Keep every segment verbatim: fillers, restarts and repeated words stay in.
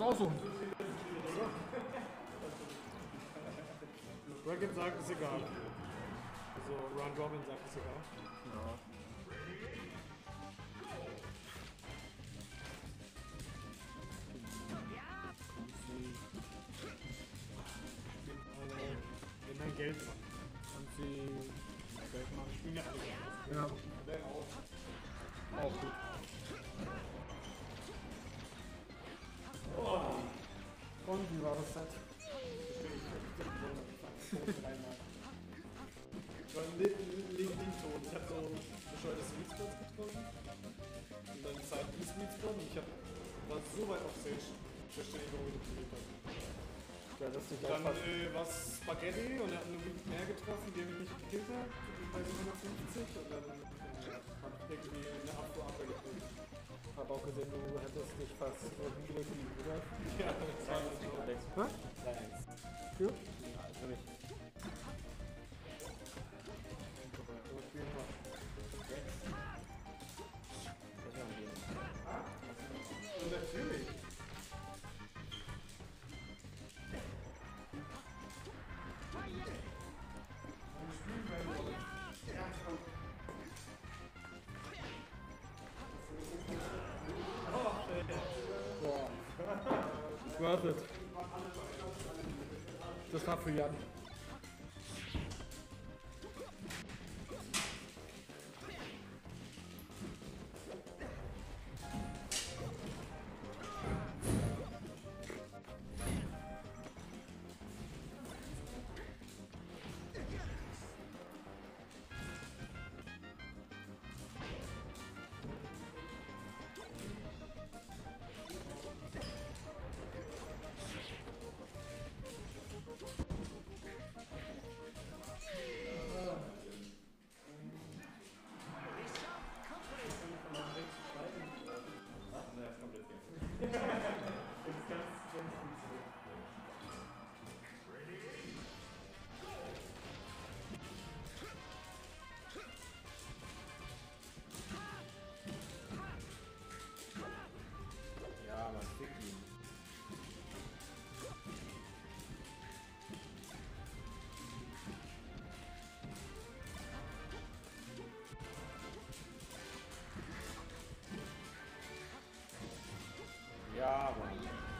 aussuchen. Bracket sagt, ist egal. Also Round Robin sagt, ist egal. Ja. Wenn dein Geld dran. Und sie Geld machen. Spielen ja alle. Ja. Auch gut. Oh. Und wie war das Set? Ich war nicht tot. Ich hab so bescheuerte Sweet Spots getroffen. Und dann Zeit die Sweet Spot. Und ich hab, war so weit auf Stage. Ich verstehe nicht, warum ich das gelegt habe. Ja, das ist Dann äh, war es Spaghetti und er hat einen mehr getroffen, den ich nicht gekillt habe. Bei so hundertfünfzig. Und dann äh, hab ich irgendwie eine Abfuhr abgekriegt. Ich habe auch gesehen, du hättest dich fast hingelegt wie oder? Ja, das war nicht so. Hä? Für? Ja, für mich. Und natürlich. Boah. Worth it. Das war für Jan. Ja, man fick ihn. Ja, Mann.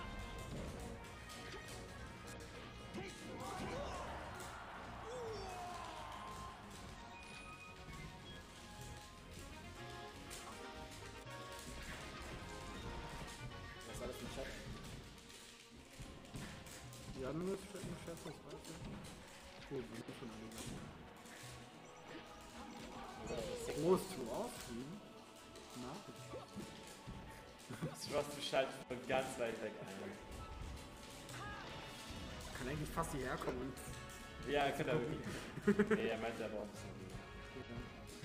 Was ist alles im Chat? Jan mit Chef, das weiß ich. Gut, wir sind schon angegangen. Groß zu ausfliegen? Nachricht. Ross, du schaltest von ganz weit weg ein. Kann eigentlich fast hierher kommen und. Ja, könnte er wirklich. Nee, er meinte aber auch ein bisschen.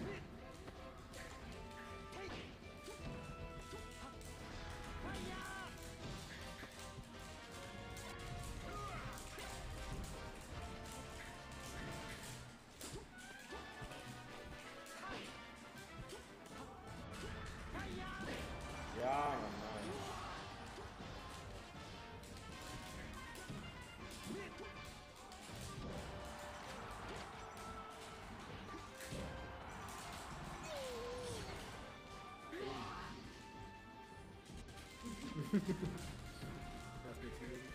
Ja, Mann, nein. Das ist nichts gewesen.